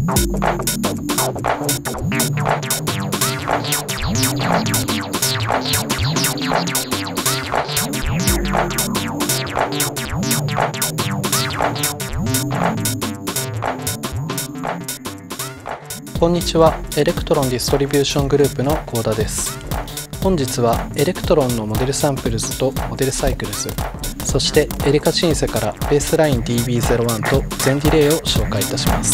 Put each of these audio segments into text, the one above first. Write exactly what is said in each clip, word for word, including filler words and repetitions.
こんにちは。エレクトロンディストリビューショングループの幸田です。本日はエレクトロンのモデルサンプルズとモデルサイクルズ、そしてエレカシンセからベースライン ディービーゼロワン と全ディレイを紹介いたします。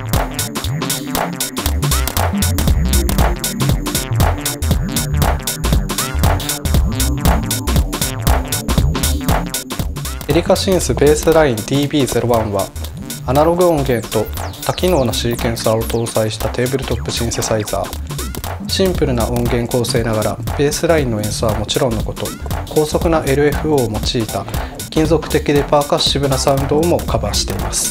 エレカシンセベースライン ディービーゼロワン はアナログ音源と多機能なシーケンサーを搭載したテーブルトップシンセサイザー。シンプルな音源構成ながらベースラインの演奏はもちろんのこと、高速な エルエフオー を用いた金属的でパーカッシブなサウンドをもカバーしています。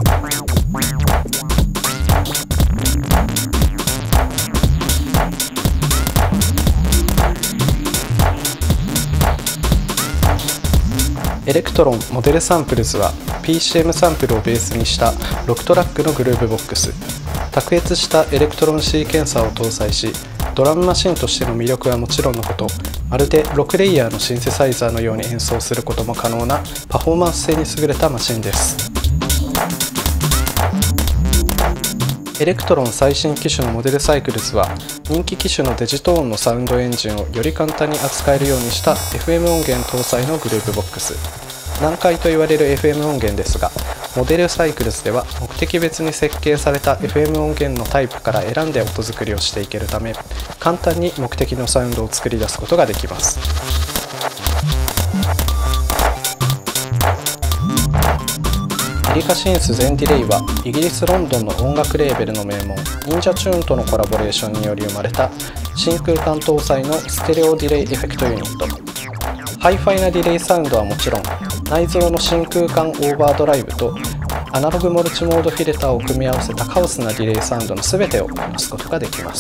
エレクトロンモデルサンプルズは ピーシーエム サンプルをベースにしたろくトラックのグルーブボックス。卓越したエレクトロンシーケンサーを搭載し、ドラムマシンとしての魅力はもちろんのこと、まるでろくレイヤーのシンセサイザーのように演奏することも可能なパフォーマンス性に優れたマシンです。エレクトロン最新機種のモデルサイクルズは、人気機種のデジトーンのサウンドエンジンをより簡単に扱えるようにした エフエム 音源搭載のグループボックス。難解と言われる エフエム 音源ですが、モデルサイクルズでは目的別に設計された エフエム 音源のタイプから選んで音作りをしていけるため、簡単に目的のサウンドを作り出すことができます。エリカシンス全ディレイはイギリス・ロンドンの音楽レーベルの名門忍者チューンとのコラボレーションにより生まれた真空管搭載のステレオディレイエフェクトユニット。ハイファイなディレイサウンドはもちろん、内蔵の真空管オーバードライブとアナログモルチモードフィルターを組み合わせたカオスなディレイサウンドの全てをこなすことができます。